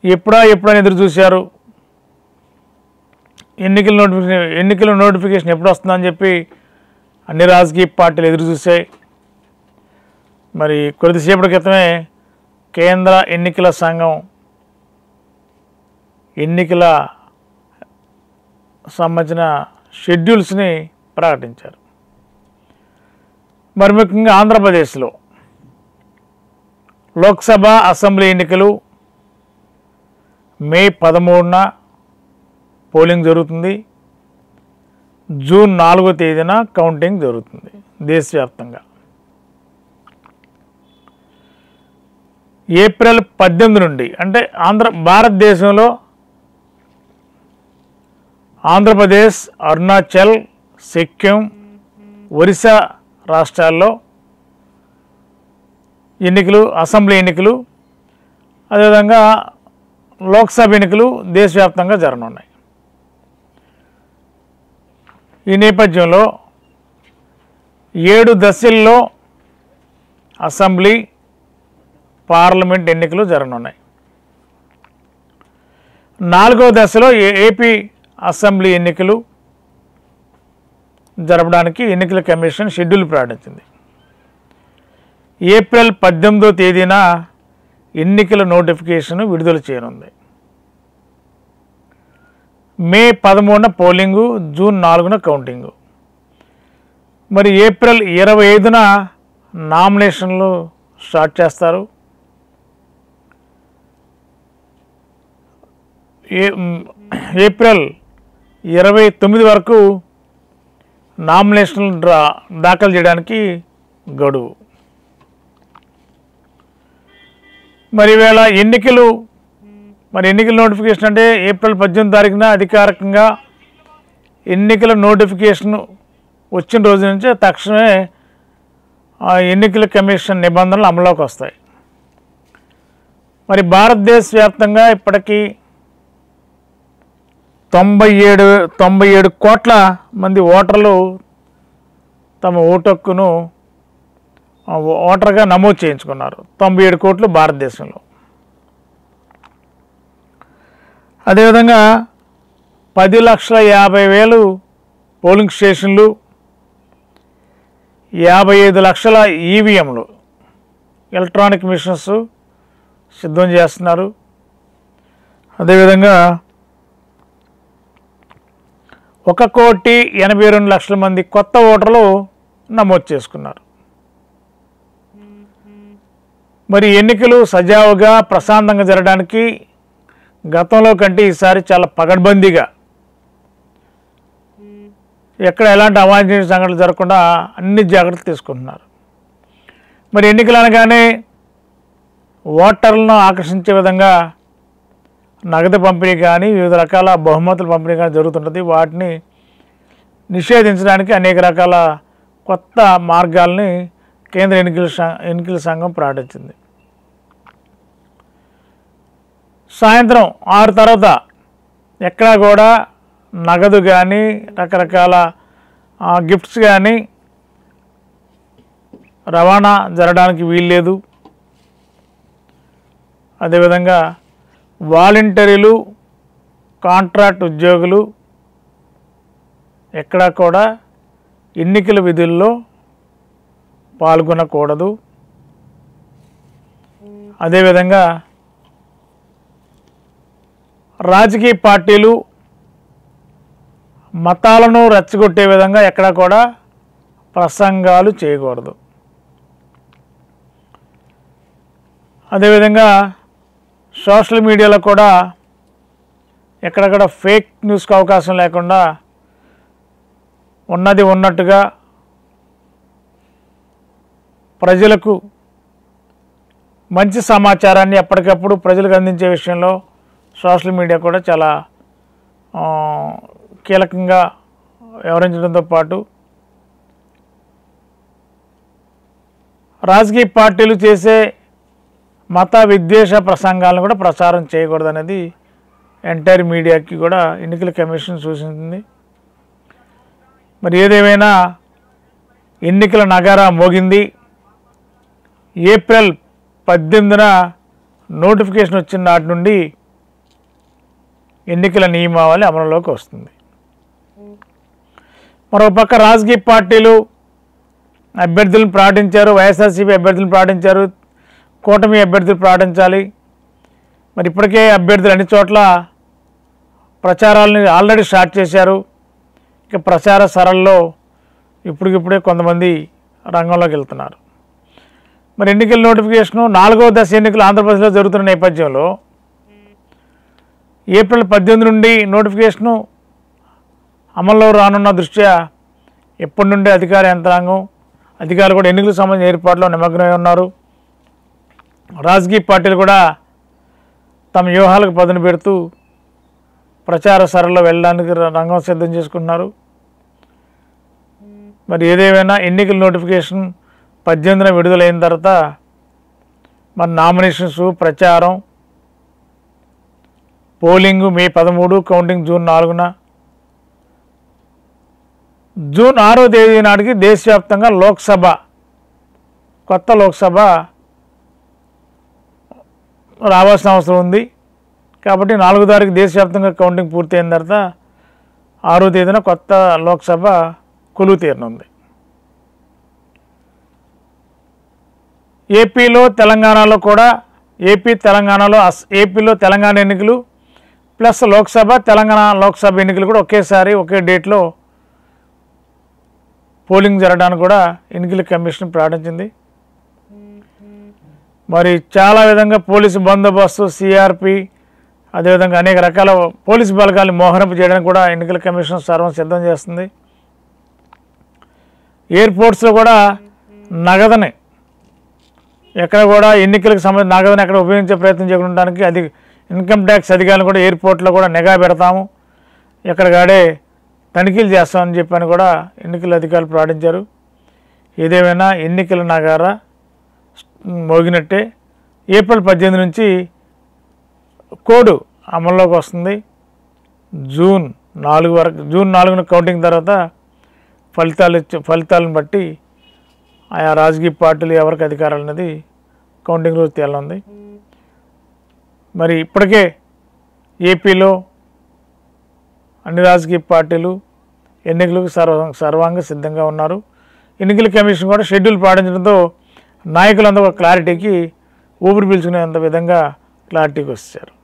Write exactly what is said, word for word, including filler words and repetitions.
ఎప్పుడా ఎప్పుడని ఎదురు చూశారు. ఎన్నికల నోటిఫికేషన్ ఎన్నికల నోటిఫికేషన్ ఎప్పుడు వస్తుందని చెప్పి అన్ని రాజకీయ పార్టీలు ఎదురు చూశాయి. మరి కొద్దిసేపటి క్రితమే కేంద్ర ఎన్నికల సంఘం ఎన్నికల సంబంధించిన షెడ్యూల్స్ని ప్రకటించారు. మరి ముఖ్యంగా ఆంధ్రప్రదేశ్లో లోక్సభ అసెంబ్లీ ఎన్నికలు మే పదమూడున పోలింగ్ జరుగుతుంది. జూన్ నాలుగో తేదీన కౌంటింగ్ జరుగుతుంది దేశవ్యాప్తంగా. ఏప్రిల్ పద్దెనిమిది నుండి అంటే ఆంధ్ర భారతదేశంలో ఆంధ్రప్రదేశ్, అరుణాచల్, సిక్కిం, ఒరిస్సా రాష్ట్రాల్లో ఎన్నికలు, అసెంబ్లీ ఎన్నికలు, అదేవిధంగా లోక్సభ ఎన్నికలు దేశవ్యాప్తంగా జరగనున్నాయి. ఈ నేపథ్యంలో ఏడు దశల్లో అసెంబ్లీ, పార్లమెంట్ ఎన్నికలు జరగనున్నాయి. నాలుగవ దశలో ఏపీ అసెంబ్లీ ఎన్నికలు జరపడానికి ఎన్నికల కమిషన్ షెడ్యూల్ ప్రకటించింది. ఏప్రిల్ పద్దెనిమిదో తేదీన ఎన్నికల నోటిఫికేషన్ విడుదల చేయనుంది. మే పదమూడున పోలింగు, జూన్ నాలుగున కౌంటింగు. మరి ఏప్రిల్ ఇరవై ఐదున నామినేషన్లు స్టార్ట్ చేస్తారు. ఏ ఏప్రిల్ ఇరవై తొమ్మిది వరకు నామినేషన్లు డ్రా దాఖలు చేయడానికి గడువు. మరి ఈవేళ ఎన్నికలు మరి ఎన్నికల నోటిఫికేషన్ అంటే ఏప్రిల్ పద్దెనిమిది తారీఖున అధికారికంగా ఎన్నికల నోటిఫికేషన్ వచ్చిన రోజు నుంచి తక్షణమే ఎన్నికల కమిషన్ నిబంధనలు అమల్లోకి వస్తాయి. మరి భారతదేశ వ్యాప్తంగా ఇప్పటికీ తొంభై ఏడు తొంభై ఏడు కోట్ల మంది ఓటర్లు తమ ఓటు హక్కును ఓటర్గా నమోదు చేయించుకున్నారు. తొంభై ఏడు కోట్లు భారతదేశంలో. అదేవిధంగా పది లక్షల యాభై వేలు పోలింగ్ స్టేషన్లు, యాభై ఐదు లక్షల ఈవీఎంలు ఎలక్ట్రానిక్ మిషన్స్ సిద్ధం చేస్తున్నారు. అదేవిధంగా ఒక కోటి ఎనభై రెండు లక్షల మంది కొత్త ఓటర్లు నమోదు చేసుకున్నారు. మరి ఎన్నికలు సజావుగా ప్రశాంతంగా జరగడానికి గతంలో కంటే ఈసారి చాలా పగడ్బందీగా, ఎక్కడ ఎలాంటి అవాంఛనీయ సంఘటనలు జరగకుండా అన్ని జాగ్రత్తలు తీసుకుంటున్నారు. మరి ఎన్నికలు అనగానే ఓటర్లను ఆకర్షించే విధంగా నగదు పంపిణీ కానీ, వివిధ రకాల బహుమతుల పంపిణీ కానీ జరుగుతుంటుంది. వాటిని నిషేధించడానికి అనేక రకాల కొత్త మార్గాల్ని కేంద్ర ఎన్నికల ఎన్నికల సంఘం ప్రకటించింది. సాయంత్రం ఆరు తర్వాత ఎక్కడా కూడా నగదు కానీ, రకరకాల గిఫ్ట్స్ కానీ రవాణా జరగడానికి వీల్లేదు. అదేవిధంగా వాలంటీర్లు, కాంట్రాక్ట్ ఉద్యోగులు ఎక్కడా కూడా ఎన్నికల విధుల్లో పాల్గొనకూడదు. అదేవిధంగా రాజకీయ పార్టీలు మతాలను రెచ్చగొట్టే విధంగా ఎక్కడా కూడా ప్రసంగాలు చేయకూడదు. అదేవిధంగా సోషల్ మీడియాలో కూడా ఎక్కడక్కడ ఫేక్ న్యూస్కి అవకాశం లేకుండా ఉన్నది ఉన్నట్టుగా ప్రజలకు మంచి సమాచారాన్ని ఎప్పటికప్పుడు ప్రజలకు అందించే విషయంలో సోషల్ మీడియా కూడా చాలా కీలకంగా వ్యవహరించడంతో పాటు రాజకీయ పార్టీలు చేసే మత విద్వేష ప్రసంగాలను కూడా ప్రచారం చేయకూడదు అనేది ఎంటైర్ మీడియాకి కూడా ఎన్నికల కమిషన్ సూచించింది. మరి ఏదేమైనా ఎన్నికల నగారా మోగింది. ఏప్రిల్ పద్దెనిమిదిన నోటిఫికేషన్ వచ్చిన నాటి నుండి ఎన్నికల నియమావళి అమలులోకి వస్తుంది. మరోపక్క రాజకీయ పార్టీలు అభ్యర్థులను ప్రకటించారు. వైఎస్ఆర్సీపీ అభ్యర్థులను ప్రకటించారు, కూటమి అభ్యర్థులు ప్రకటించాలి. మరి ఇప్పటికే అభ్యర్థులు అన్ని చోట్ల ప్రచారాలని ఆల్రెడీ స్టార్ట్ చేశారు. ఇక ప్రచార సరళిలో ఇప్పటికిప్పుడే కొంతమంది రంగంలోకి వెళ్తున్నారు. మరి ఎన్నికల నోటిఫికేషను నాలుగవ దశ ఎన్నికలు ఆంధ్రప్రదేశ్లో జరుగుతున్న నేపథ్యంలో ఏప్రిల్ పద్దెనిమిది నుండి నోటిఫికేషను అమల్లో రానున్న దృష్ట్యా ఎప్పటి నుండి అధికార యంత్రాంగం అధికారులు కూడా ఎన్నికలకు సంబంధించిన ఏర్పాట్లో నిమగ్నమై ఉన్నారు. రాజకీయ పార్టీలు కూడా తమ వ్యూహాలకు పదును పెడుతూ ప్రచార సరళిలో వెళ్ళడానికి రంగం సిద్ధం చేసుకుంటున్నారు. మరి ఏదేమైనా ఎన్నికల నోటిఫికేషన్ పద్దెనిమిదిన విడుదలైన తర్వాత మరి నామినేషన్స్, ప్రచారం, పోలింగు మే పదమూడు, కౌంటింగ్ జూన్ నాలుగున, జూన్ ఆరో తేదీ నాటికి దేశవ్యాప్తంగా లోక్సభ కొత్త లోక్సభ రావాల్సిన అవసరం ఉంది. కాబట్టి నాలుగో తారీఖు దేశవ్యాప్తంగా కౌంటింగ్ పూర్తయిన తర్వాత ఆరో తేదీన కొత్త లోక్సభ కొలువు తీరనుంది. ఏపీలో తెలంగాణలో కూడా ఏపీ తెలంగాణలో ఏపీలో తెలంగాణ ఎన్నికలు ప్లస్ లోక్సభ తెలంగాణ లోక్సభ ఎన్నికలు కూడా ఒకేసారి ఒకే డేట్లో పోలింగ్ జరగడానికి కూడా ఎన్నికల కమిషన్ ప్రకటించింది. మరి చాలా విధంగా పోలీసు బందోబస్తు, సిఆర్పి, అదేవిధంగా అనేక రకాల పోలీసు బలగాలను మోహరింపు చేయడానికి కూడా ఎన్నికల కమిషన్ సర్వం సిద్ధం చేస్తుంది. ఎయిర్పోర్ట్స్లో కూడా నగదుని ఎక్కడ కూడా ఎన్నికలకు సంబంధించిన నగదుని ఎక్కడ ఉపయోగించే ప్రయత్నం చేయడానికి అది ఇన్కమ్ ట్యాక్స్ అధికారులు కూడా ఎయిర్పోర్ట్లో కూడా నిఘా పెడతాము, ఎక్కడికాడే తనిఖీలు చేస్తామని చెప్పని కూడా ఎన్నికల అధికారులు ప్రకటించారు. ఏదేమైనా ఎన్నికల నగారా మోగినట్టే. ఏప్రిల్ పద్దెనిమిది నుంచి కోడ్ అమల్లోకి వస్తుంది. జూన్ నాలుగు వరకు జూన్ నాలుగున కౌంటింగ్ తర్వాత ఫలితాలు ఇచ్చే ఫలితాలను బట్టి ఆయా రాజకీయ పార్టీలు ఎవరికి అధికారాలు అనేది కౌంటింగ్ రోజు తేలనుంది. మరి ఇప్పటికే ఏపీలో అన్ని రాజకీయ పార్టీలు ఎన్నికలకు సర్వ సర్వాంగ సిద్ధంగా ఉన్నారు. ఎన్నికల కమిషన్ కూడా షెడ్యూల్ పాటించడంతో నాయకులందరూ క్లారిటీకి ఊపిరి పీల్చుకునేంత విధంగా క్లారిటీకి వచ్చారు.